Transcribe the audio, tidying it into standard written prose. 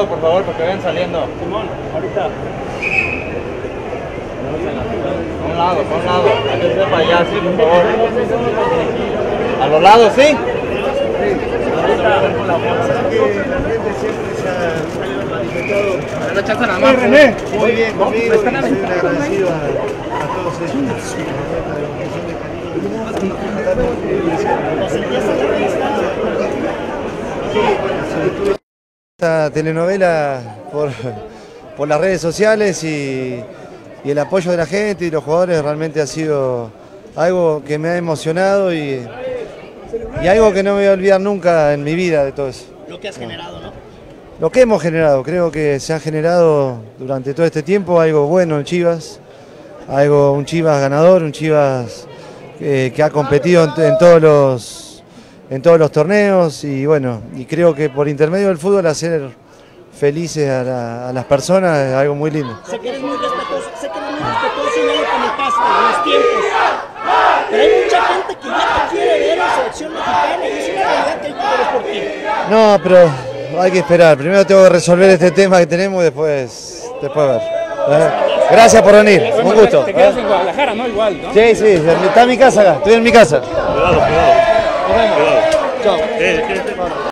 por favor, porque vayan saliendo. Simón, ahorita. A un lado, hay que ser para allá, sí, por favor. A los lados, ¿sí? Una chance nada más. Muy bien conmigo, soy agradecido a todos ellos. Esta telenovela por las redes sociales y el apoyo de la gente y los jugadores realmente ha sido algo que me ha emocionado y algo que no me voy a olvidar nunca en mi vida de todo eso. Lo que has generado, ¿no? Lo que hemos generado, creo que se ha generado durante todo este tiempo algo bueno en Chivas, un Chivas ganador, un Chivas que ha competido en todos los torneos y bueno, y creo que por intermedio del fútbol hacer felices a las personas es algo muy lindo. Sé que eres muy respetuoso y ya lo comentaste en los tiempos. Pero hay mucha gente que ya te quiere ver en la selección mexicana y es una realidad que hay que ver por ti. No, pero hay que esperar. Primero tengo que resolver este tema que tenemos y después ver. Gracias por venir, un gusto. Te quedas en Guadalajara, ¿no? Igual, ¿no? Sí, está en mi casa acá, estoy en mi casa. Cuidado. Chao.